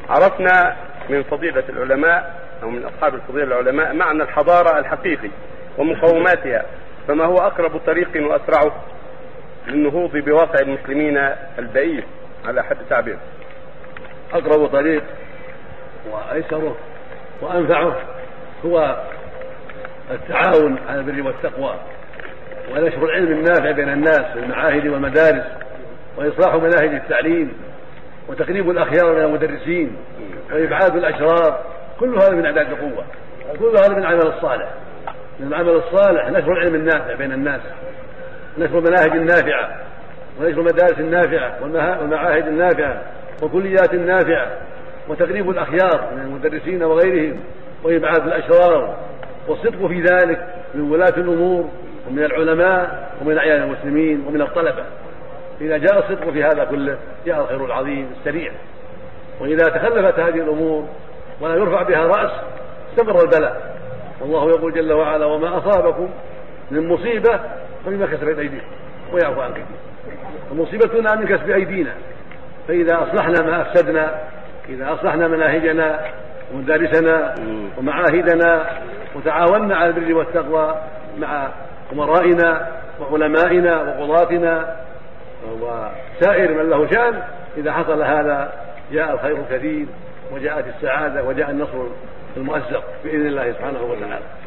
عرفنا من فضيلة العلماء أو من أصحاب الفضيلة العلماء معنى الحضارة الحقيقي ومقوماتها، فما هو أقرب طريق وأسرعه للنهوض بواقع المسلمين البئيس على حد تعبير؟ أقرب طريق وأيسره وأنفعه هو التعاون على البر والتقوى ونشر العلم النافع بين الناس في المعاهد والمدارس، وإصلاح مناهج التعليم، وتقريب الأخيار من المدرسين، وإبعاد الأشرار. كل هذا من أعداد القوة، كل هذا من العمل الصالح. من العمل الصالح نشر العلم النافع بين الناس، نشر المناهج النافعة، ونشر المدارس النافعة والمعاهد النافعة وكليات النافعة، وتقريب الأخيار من المدرسين وغيرهم، وإبعاد الأشرار، والصدق في ذلك من ولاة الأمور ومن العلماء ومن أعيان المسلمين ومن الطلبة. إذا جاء الصدق في هذا كله جاء الخير العظيم السريع. وإذا تخلفت هذه الأمور ولا يرفع بها رأس استمر البلاء. والله يقول جل وعلا: وما أصابكم من مصيبة فبما كسبت أيديكم ويعفو عن كثير. فمصيبتنا من كسب أيدينا، فإذا أصلحنا ما أفسدنا، إذا أصلحنا مناهجنا ومدارسنا ومعاهدنا وتعاوننا على البر والتقوى مع أمرائنا وعلمائنا وقضاتنا وسائر من له شأن، إذا حصل هذا جاء الخير الكثير وجاءت السعادة وجاء النصر المؤزر بإذن الله سبحانه وتعالى.